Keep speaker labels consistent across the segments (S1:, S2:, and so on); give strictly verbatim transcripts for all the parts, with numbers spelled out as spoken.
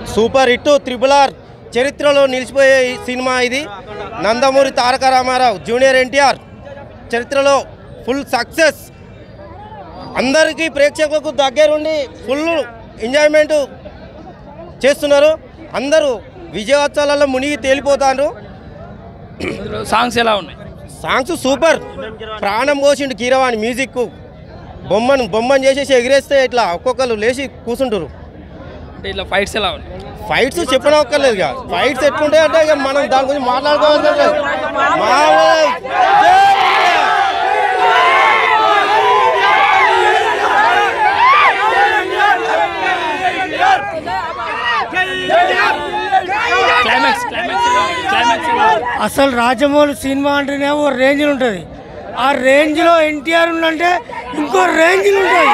S1: Super hit triple R చరిత్రలో నిలిచిపోయే cinema ఇది. నందమూరి తారక రామారావు జూనియర్ ఎన్టీఆర్ చరిత్రలో ఫుల్ సక్సెస్. అందరికీ ప్రేక్షకులకు దగ్గరుండి ఫుల్ ఎంజాయ్మెంట్ చేస్తున్నారు. అందరూ విజయోత్సవాలలో మునిగి తేలిపోతారు.
S2: సాంగ్స్ ఎలా ఉన్నాయి?
S1: Songs super. ప్రాణం పోసిండు కీరవాణి మ్యూజిక్. బొమ్మను బొమ్మను చేసేసి ఎగిరేస్తే ఇట్లా ఒక్కొక్కరు లేచి కూర్చుంటారు.
S2: అంటే ఇట్లా ఫైట్స్ ఎలా ఉన్నాయి?
S1: ఫైట్స్ చెప్పనక్కర్లేదు. ఫైట్స్ ఎట్లుంటాయి అంటే ఇక మనం దాని గురించి మాట్లాడుకోవాలి.
S3: అసలు రాజమౌళి సినిమా అంటేనే ఓ రేంజ్లో ఉంటుంది. ఆ రేంజ్లో ఎన్టీఆర్ ఉందంటే ఇంకో రేంజ్లో ఉంటుంది.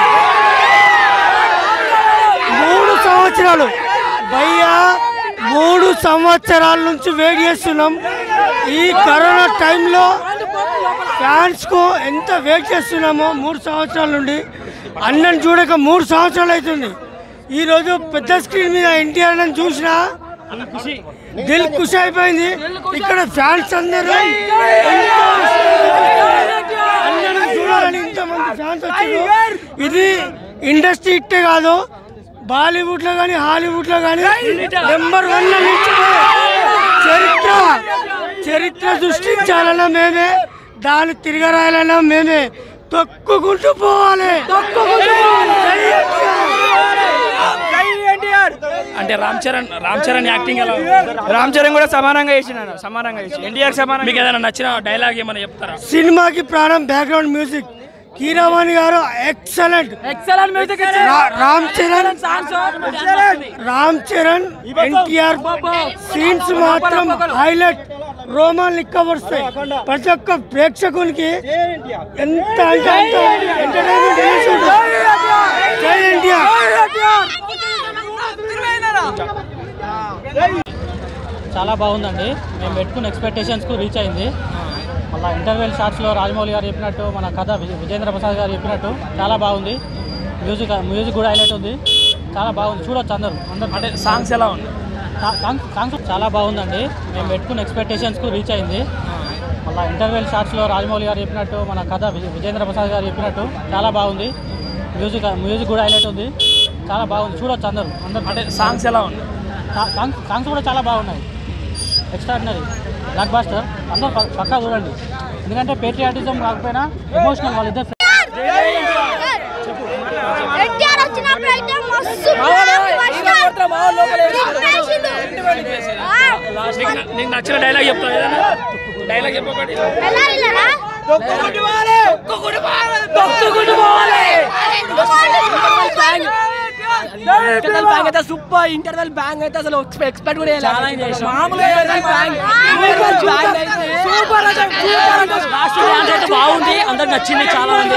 S3: మూడు సంవత్సరాలు భయ్యా మూడు సంవత్సరాల నుంచి వెయిట్ చేస్తున్నాం. ఈ కరోనా టైంలో ఫ్యాన్స్కు ఎంత వెయిట్ చేస్తున్నామో మూడు సంవత్సరాల నుండి. అన్నని చూడక మూడు సంవత్సరాలు అవుతుంది. ఈరోజు పెద్ద స్క్రీన్ మీద ఎన్టీఆర్ అని చూసినా దిల్ ఖుషి అయిపోయింది. ఇక్కడ ఫ్యాన్స్ అందరూ అన్నని చూడాలని ఇంతమంది ఫ్యాన్స్ వచ్చారు. ఇది ఇండస్ట్రీ ఇట్టే కాదు, బాలీవుడ్ లో కానీ హాలీవుడ్ లో కానీ నెంబర్ వన్ లో నిలిచిపోయే చరిత్ర చరిత్ర సృష్టించాలన్నా మేమే, దాన్ని తిరగరాయాలన్నా మేమే. తొక్కుకుంటూ పోవాలి.
S2: అంటే రామ్ చరణ్ రామ్ చరణ్ యాక్టింగ్ ఎలా?
S4: రామ్ చరణ్ కూడా సమానంగా చేసిన సమానంగా చేసి ఎన్టీఆర్ సమానం.
S2: మీకు ఏదైనా నచ్చిన డైలాగ్ ఏమైనా చెప్తారా?
S3: సినిమాకి ప్రాణం background music Keeravani garu excellent
S4: excellent music.
S3: Ram Charan Ram Charan NTR scenes మాత్రం హైలైట్. రోమాన్ లిక్కవరుస్తాయి ప్రతి ఒక్క ప్రేక్షకునికి. ఎంత అంటే ఎంటర్టైన్మెంట్ జై ఎన్టీఆర్.
S5: చాలా బాగుందండి. మేము పెట్టుకున్న ఎక్స్పెక్టేషన్స్కు రీచ్ అయింది. మళ్ళీ ఇంటర్వెల్ షార్ట్స్లో రాజమౌళి గారు చెప్పినట్టు, మన కథ విజేంద్ర ప్రసాద్ గారు చెప్పినట్టు చాలా బాగుంది. మ్యూజిక్ మ్యూజిక్ కూడా హైలైట్ ఉంది. చాలా బాగుంది, చూడొచ్చు అందరూ అందరూ.
S2: అంటే సాంగ్స్ ఎలా ఉంది?
S5: సాంగ్స్ సాంగ్స్ చాలా బాగుందండి. మేము పెట్టుకున్న ఎక్స్పెక్టేషన్స్కు రీచ్ అయింది. మళ్ళీ ఇంటర్వెల్ షార్ట్స్లో రాజమౌళి గారు చెప్పినట్టు, మన కథ విజేంద్ర ప్రసాద్ గారు చెప్పినట్టు చాలా బాగుంది. మ్యూజిక్ మ్యూజిక్ కూడా హైలైట్ ఉంది. చాలా బాగుంది, చూడొచ్చు అందరూ అందరూ.
S2: అంటే సాంగ్స్ ఎలా ఉంది?
S5: సాంగ్స్ సాంగ్స్ కూడా చాలా బాగున్నాయి. Extraordinary blockbuster. అందరూ పక్కా చూడండి. ఎందుకంటే పేట్రియాటిజం కాకపోయినా ఎమోషనల్ వాళ్ళిద్దరు.
S2: నీకు నచ్చిన డైలాగ్ చెప్తా. డైలాగ్ చెప్పకండి.
S4: ఇంటర్వెల్ బ్యాంగ్ అయితే సూపర్. ఇంటర్వెల్ బ్యాంగ్ అయితే అసలు ఎక్స్పెక్ట్ కూడా
S5: బాగుంది, అందరికి నచ్చింది చాలా మంది.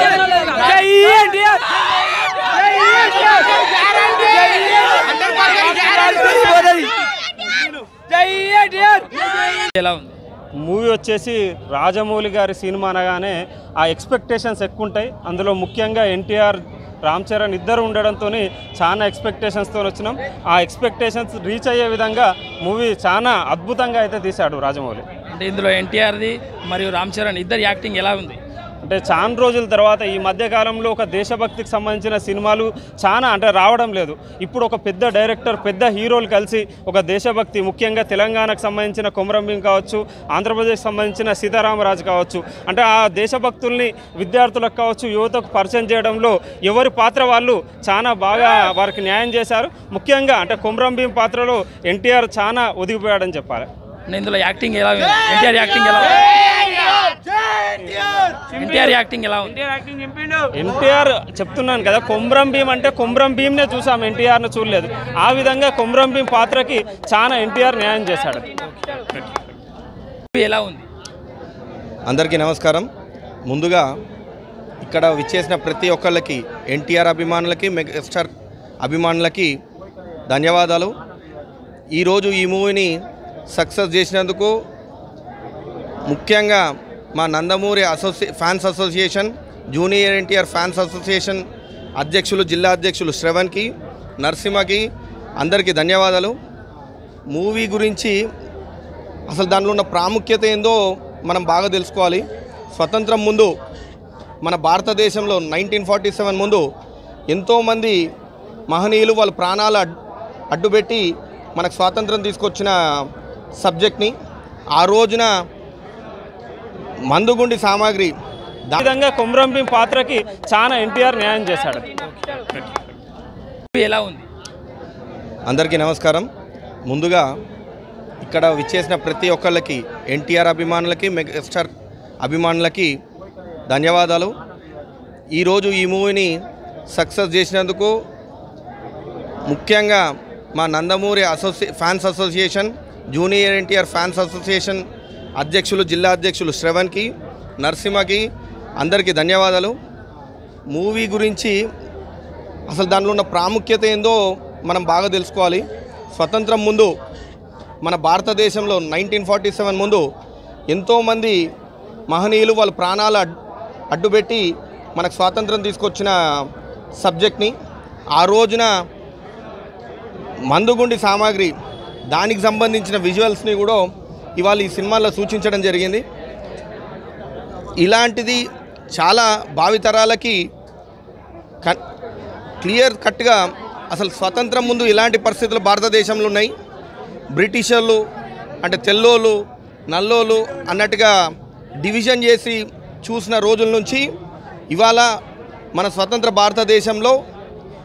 S2: ఎలా ఉంది
S6: మూవీ? వచ్చేసి రాజమౌళి గారి సినిమా అనగానే ఆ ఎక్స్పెక్టేషన్స్ ఎక్కువ ఉంటాయి. అందులో ముఖ్యంగా ఎన్టీఆర్ రామ్ చరణ్ ఇద్దరు ఉండడంతో చాలా ఎక్స్పెక్టేషన్స్తో వచ్చినాం. ఆ ఎక్స్పెక్టేషన్స్ రీచ్ అయ్యే విధంగా మూవీ చాలా అద్భుతంగా అయితే తీశాడు రాజమౌళి.
S2: అంటే ఇందులో ఎన్టీఆర్ది మరియు రామ్ చరణ్ ఇద్దరు యాక్టింగ్ ఎలా ఉంది?
S6: అంటే చాలా రోజుల తర్వాత ఈ మధ్యకాలంలో ఒక దేశభక్తికి సంబంధించిన సినిమాలు చాలా అంటే రావడం లేదు. ఇప్పుడు ఒక పెద్ద డైరెక్టర్, పెద్ద హీరోలు కలిసి ఒక దేశభక్తి, ముఖ్యంగా తెలంగాణకు సంబంధించిన కొమరం భీం కావచ్చు, ఆంధ్రప్రదేశ్కి సంబంధించిన సీతారామరాజు కావచ్చు, అంటే ఆ దేశభక్తుల్ని విద్యార్థులకు కావచ్చు, యువతకు పరిచయం చేయడంలో ఎవరి పాత్ర వాళ్ళు చాలా బాగా వారికి న్యాయం చేశారు. ముఖ్యంగా అంటే కొమరం భీం పాత్రలో ఎన్టీఆర్ చాలా ఒదిగిపోయాడని చెప్పాలి.
S2: ఇందులో యాక్టింగ్ ఎలా ఉంది? ఎన్టీఆర్ యాక్టింగ్ ఎలా ఉంది? ఎన్టీఆర్ యాక్టింగ్ ఎలా ఉంది?
S6: ఎన్టీఆర్ చెప్తున్నాను కదా, కొమరం భీం అంటే కొమరం భీంనే చూసాం, ఎన్టీఆర్ను చూడలేదు. ఆ విధంగా కొమరం భీం పాత్రకి చాలా ఎన్టీఆర్ న్యాయం చేశాడు.
S2: ఎలా ఉంది?
S7: అందరికీ నమస్కారం. ముందుగా ఇక్కడ విచ్చేసిన ప్రతి ఒక్కళ్ళకి, ఎన్టీఆర్ అభిమానులకి, మెగాస్టార్ అభిమానులకి ధన్యవాదాలు. ఈరోజు ఈ మూవీని సక్సెస్ చేసినందుకు ముఖ్యంగా మా నందమూరి అసోసియే fans association, junior NTR fans association అధ్యక్షులు, జిల్లా అధ్యక్షులు శ్రవణ్కి, నరసింహకి అందరికీ ధన్యవాదాలు. మూవీ గురించి అసలు దానిలో ఉన్న ప్రాముఖ్యత ఏందో మనం బాగా తెలుసుకోవాలి. స్వతంత్రం ముందు మన భారతదేశంలో నైన్టీన్ ఫార్టీ సెవెన్ ముందు ఎంతోమంది మహనీయులు వాళ్ళ ప్రాణాలు అడ్డుపెట్టి మనకు స్వాతంత్రం తీసుకొచ్చిన సబ్జెక్ట్ని ఆ రోజున మందుగుండి సామాగ్రి
S6: ఆ విధంగా కొమరం భీం పాత్రకి చాలా ఎన్టీఆర్ న్యాయం చేశాడు.
S2: ఎలా ఉంది?
S7: అందరికీ నమస్కారం. ముందుగా ఇక్కడ విచ్చేసిన ప్రతి ఒక్కళ్ళకి, ఎన్టీఆర్ అభిమానులకి, మెగాస్టార్ అభిమానులకి ధన్యవాదాలు. ఈరోజు ఈ మూవీని సక్సెస్ చేసినందుకు ముఖ్యంగా మా నందమూరి అసోసియే fans association, junior NTR fans association అధ్యక్షులు, జిల్లా అధ్యక్షులు శ్రవణ్కి, నరసింహకి అందరికీ ధన్యవాదాలు. మూవీ గురించి అసలు దానిలో ఉన్న ప్రాముఖ్యత ఏందో మనం బాగా తెలుసుకోవాలి. స్వతంత్రం ముందు మన భారతదేశంలో నైన్టీన్ ఫార్టీ సెవెన్ ముందు ఎంతోమంది మహనీయులు వాళ్ళ ప్రాణాలు అడ్డుపెట్టి మనకు స్వాతంత్రం తీసుకొచ్చిన సబ్జెక్ట్ని ఆ రోజున మందుగుండి సామాగ్రి దానికి సంబంధించిన విజువల్స్ని కూడా ఇవాళ ఈ సినిమాలో సూచించడం జరిగింది. ఇలాంటిది చాలా భావితరాలకి క్లియర్ కట్గా అసలు స్వతంత్రం ముందు ఇలాంటి పరిస్థితులు భారతదేశంలో ఉన్నాయి. బ్రిటిషర్లు అంటే తెల్లోళ్ళు నల్లోళ్ళు అన్నట్టుగా డివిజన్ చేసి చూసిన రోజుల నుంచి ఇవాళ మన స్వతంత్ర భారతదేశంలో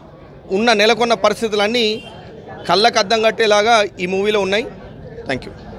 S7: ఉన్న నెలకొన్న పరిస్థితులన్నీ కళ్ళకు అద్దం కట్టేలాగా ఈ మూవీలో ఉన్నాయి. Thank you.